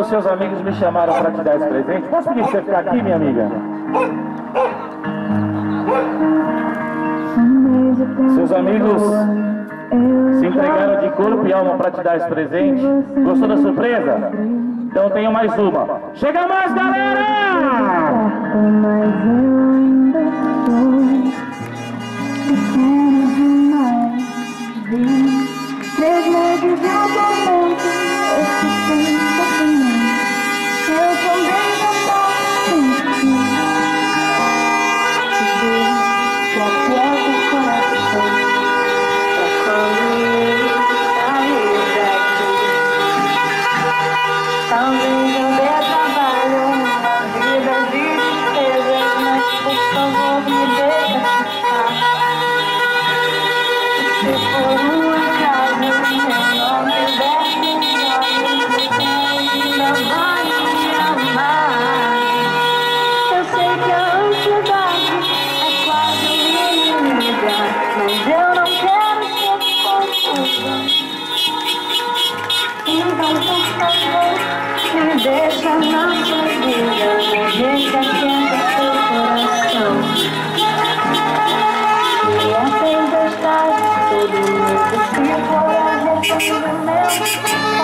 os seus amigos me chamaram para te dar esse presente. Posso pedir pra você ficar aqui, minha amiga? Seus amigos se entregaram de corpo e alma para te dar esse presente. Gostou da surpresa? Então tenho mais uma. Chega mais, galera! Mas eu ainda sou pequeno demais. Vi 3 meses de um momento, esse tempo também. Eu também já posso sentir. Que aperta o coração. É quando ele saiu daqui. Talvez eu dê trabalho numa vida de despesas, mas por favor me deixa ficar. Se por um acaso eu não tiver olhos, você ainda vai me amar. Eu sei que a ansiedade é quase inimiga, mas eu não quero ser confusa. Então por favor me deixa na sua vida, me deixa quente seu coração. E a tempestade, todo mundo se for arrependimento.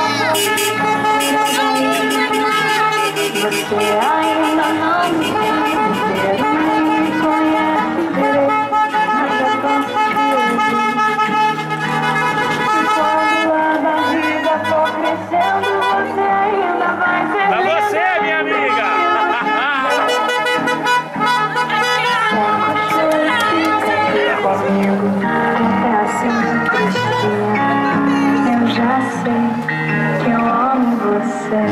Você ainda não me conhece, não me conhece direito, mas eu consigo. E quando a barriga for crescendo, você ainda vai ser. Pra você, minha amiga! É assim de tristinha. Eu já sei que eu amo você.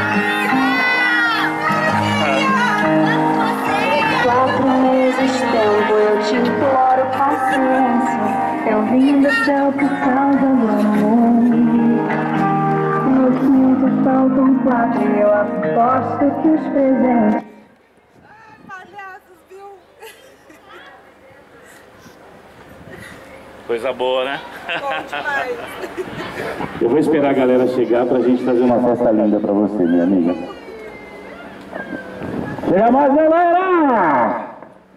4 meses tempo, eu te imploro paciência. Eu vim do céu por causa do amor. No quinto faltam 4 e eu aposto que os presentes. Palhaços, viu? Coisa boa, né? Bom demais. Eu vou esperar a galera chegar pra gente fazer uma festa linda pra você, minha amiga. Chega mais, galera!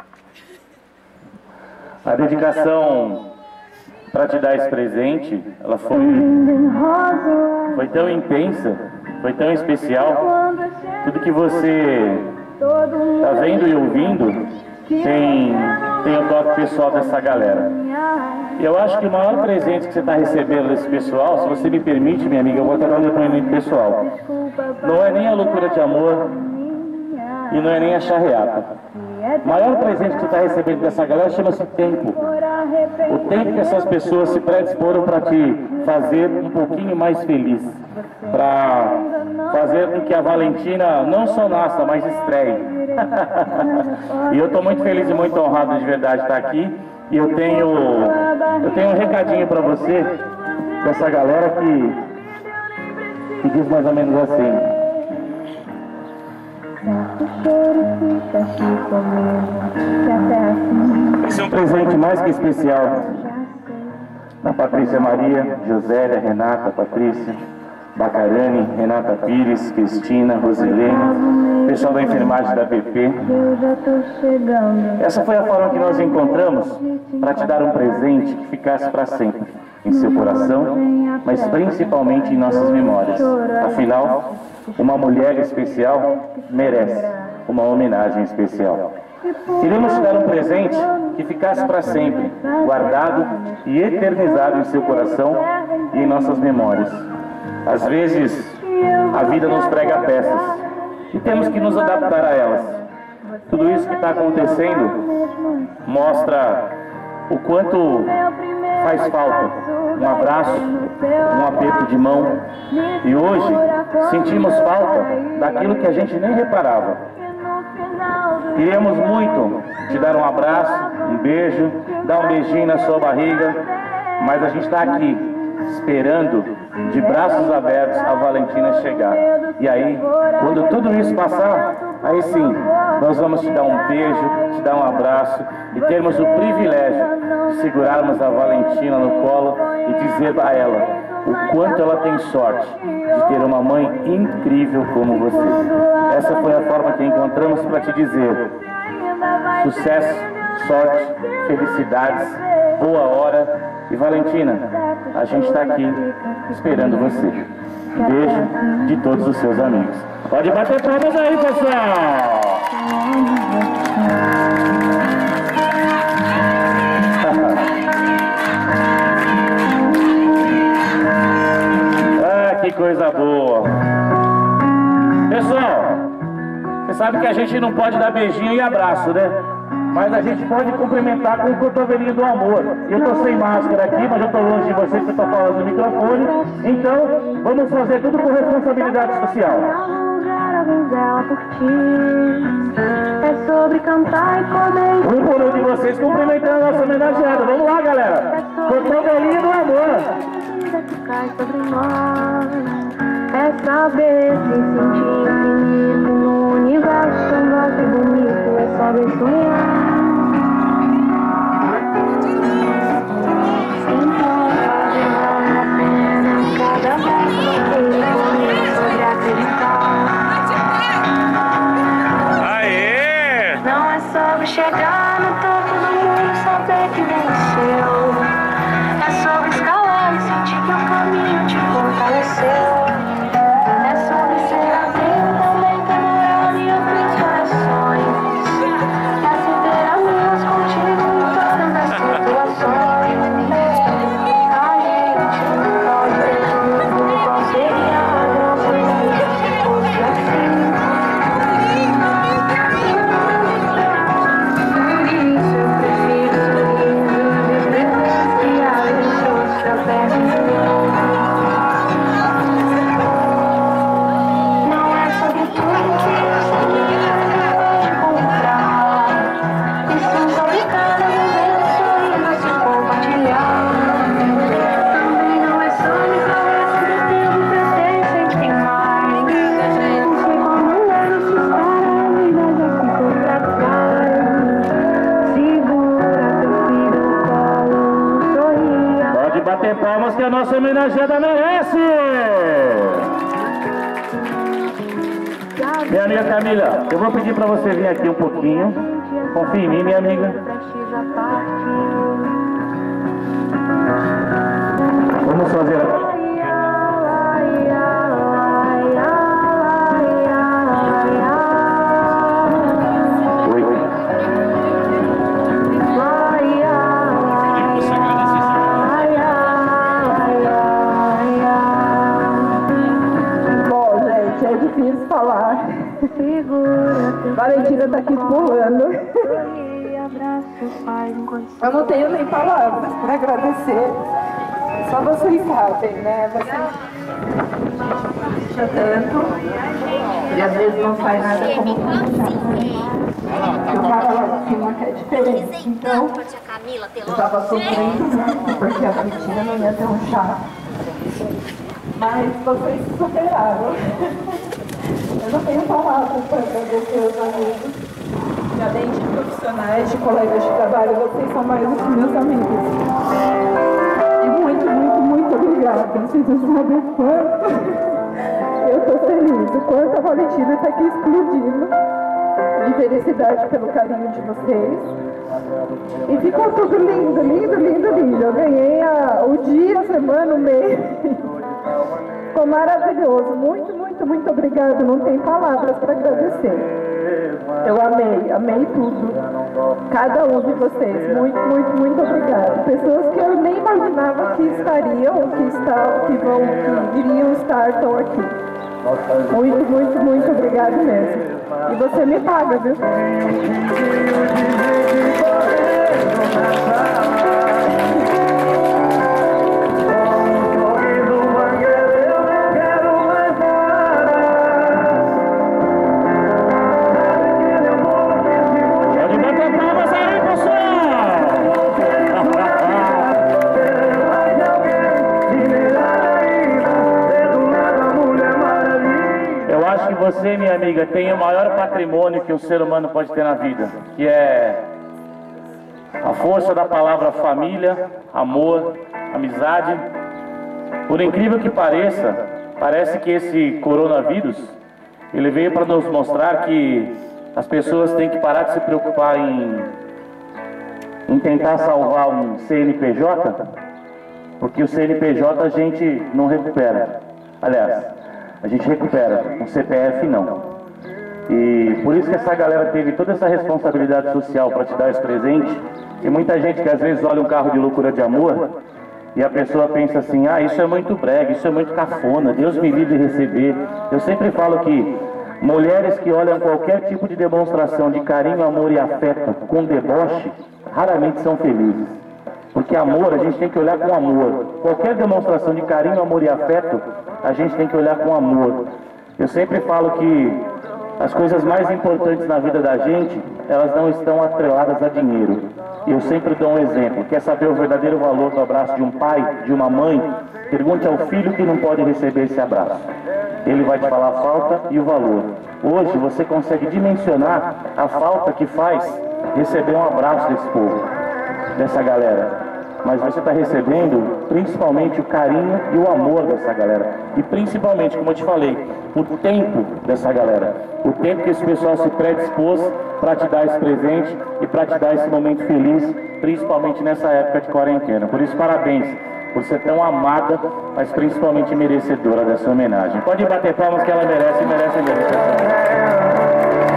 A dedicação para te dar esse presente, ela foi tão intensa, foi tão especial. Tudo que você tá vendo e ouvindo tem o toque pessoal dessa galera. E eu acho que o maior presente que você está recebendo desse pessoal, se você me permite, minha amiga, eu vou até dar um depoimento pessoal. Não é nem a loucura de amor e não é nem a charreata. O maior presente que você está recebendo dessa galera chama-se tempo. O tempo que essas pessoas se predisporam para te fazer um pouquinho mais feliz. Para fazer com que a Valentina não só nasça, mas estreie. E eu estou muito feliz e muito honrado de verdade de estar aqui. E eu tenho um recadinho para você, dessa galera que diz mais ou menos assim. Esse é um presente mais que especial da Patrícia Maria, Josélia, Renata, Patrícia, Bacarani, Renata Pires, Cristina, Rosilene, pessoal da enfermagem da PP. Essa foi a forma que nós encontramos para te dar um presente que ficasse para sempre em seu coração, mas principalmente em nossas memórias. Afinal, uma mulher especial merece uma homenagem especial. Queremos te dar um presente que ficasse para sempre, guardado e eternizado em seu coração e em nossas memórias. Às vezes, a vida nos prega peças e temos que nos adaptar a elas. Tudo isso que está acontecendo mostra o quanto faz falta um abraço, um aperto de mão. E hoje sentimos falta daquilo que a gente nem reparava. Queríamos muito te dar um abraço, um beijo, dar um beijinho na sua barriga, mas a gente está aqui esperando de braços abertos a Valentina chegar. E aí, quando tudo isso passar, aí sim, nós vamos te dar um beijo, te dar um abraço e termos o privilégio de segurarmos a Valentina no colo e dizer a ela o quanto ela tem sorte de ter uma mãe incrível como você. Essa foi a forma que encontramos para te dizer: sucesso, sorte, felicidades, boa hora. E Valentina, a gente está aqui esperando você. Beijo de todos os seus amigos. Pode bater palmas aí, pessoal! Ah, que coisa boa! Pessoal, você sabe que a gente não pode dar beijinho e abraço, né? Mas a gente pode cumprimentar com o cotovelinho do amor. Eu tô sem máscara aqui, mas eu tô longe de vocês que eu tô falando no microfone. Então, vamos fazer tudo com responsabilidade social. É sobre cantar e poder. Um por um de vocês cumprimentando a nossa homenageada. Vamos lá, galera. Cotovelinho do amor. Que cai sobre nós. É saber se sentir infinito no universo tão vasto e bonito. É saber sonhar. Então vale a pena cada vez que ele correr sobre acreditar. Não é sobre chegar no topo do mundo, saber que venceu. É sobre escalar e sentir que o caminho te fortaleceu. É sobre ser amigo também, ter moral e abrir corações. É se ter amigos contigo em todas as situações. A gente não pode ter tudo, qual seria a nossa vida se fosse assim? Não é sobre tudo que você pode comprar, e sim sobre cada momento sorrindo se compartilhar. Também não é sobre correr sobre o tempo pra ter sempre mais. Não sei como é se estar a vida já ficou pra trás. Segura teu filho no colo, sorria. Pode bater palmas que a nossa homenageada merece! Minha amiga Camila, eu vou pedir para você vir aqui um pouquinho. Confia em mim, minha amiga. Vamos fazer a... É difícil falar. Valentina tá aqui pulando. Eu não tenho nem palavras para agradecer. Só vocês sabem, né? Vocês tanto. E às vezes não sai nada como eu falo lá de cima que é diferente. Então, eu tava sofrendo muito porque a Valentina não ia ter um chá. Mas vocês se superaram. Eu não tenho palavras para agradecer os amigos. E além de profissionais, de colegas de trabalho, vocês são mais do que meus amigos. E muito, muito, muito obrigada. Vocês não sabem o quanto eu estou feliz, o quanto a Valentina está aqui explodindo de felicidade pelo carinho de vocês. E ficou tudo lindo, lindo, lindo, lindo. Eu ganhei o dia, a semana, o mês. Ficou maravilhoso. Muito, muito, muito obrigada. Não tem palavras para agradecer. Eu amei tudo. Cada um de vocês. Muito, muito, muito obrigada. Pessoas que eu nem imaginava que estariam, que iriam estar, estão aqui. Muito, muito, muito obrigada mesmo. E você me paga, viu? Você, minha amiga, tem o maior patrimônio que um ser humano pode ter na vida, que é a força da palavra família, amor, amizade Por incrível que pareça, parece que esse coronavírus, ele veio para nos mostrar que as pessoas têm que parar de se preocupar em tentar salvar um CNPJ, porque o CNPJ a gente não recupera. Aliás, a gente recupera, um CPF não. E por isso que essa galera teve toda essa responsabilidade social para te dar esse presente. E muita gente que às vezes olha um carro de loucura de amor e a pessoa pensa assim, ah, isso é muito brega, isso é muito cafona, Deus me livre de receber. Eu sempre falo que mulheres que olham qualquer tipo de demonstração de carinho, amor e afeto com deboche, raramente são felizes. Porque amor, a gente tem que olhar com amor. Qualquer demonstração de carinho, amor e afeto, a gente tem que olhar com amor. Eu sempre falo que as coisas mais importantes na vida da gente, elas não estão atreladas a dinheiro. Eu sempre dou um exemplo. Quer saber o verdadeiro valor do abraço de um pai, de uma mãe? Pergunte ao filho que não pode receber esse abraço. Ele vai te falar a falta e o valor. Hoje você consegue dimensionar a falta que faz receber um abraço desse povo, dessa galera. Mas você está recebendo principalmente o carinho e o amor dessa galera. E principalmente, como eu te falei, o tempo dessa galera. O tempo que esse pessoal se predispôs para te dar esse presente e para te dar esse momento feliz, principalmente nessa época de quarentena. Por isso, parabéns por ser tão amada, mas principalmente merecedora dessa homenagem. Pode bater palmas que ela merece, merece mesmo.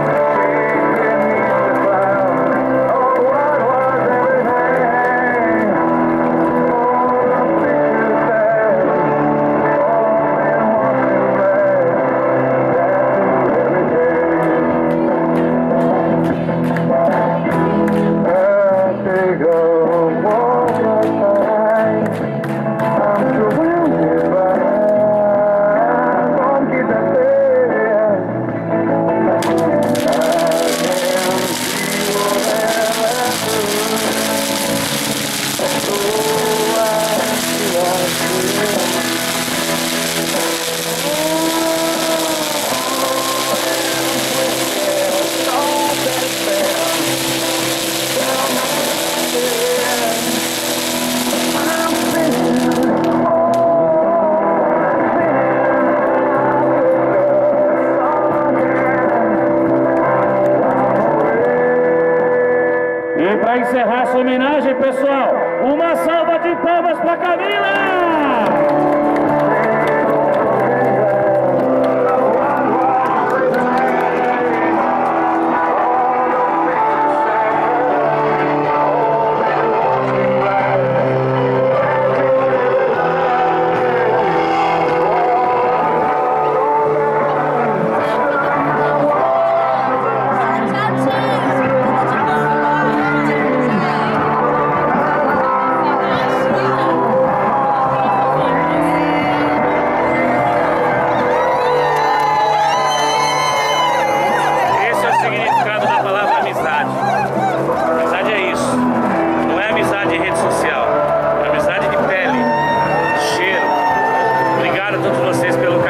E para encerrar essa homenagem, pessoal, uma salva de palmas para Camila! Obrigado a todos vocês pelo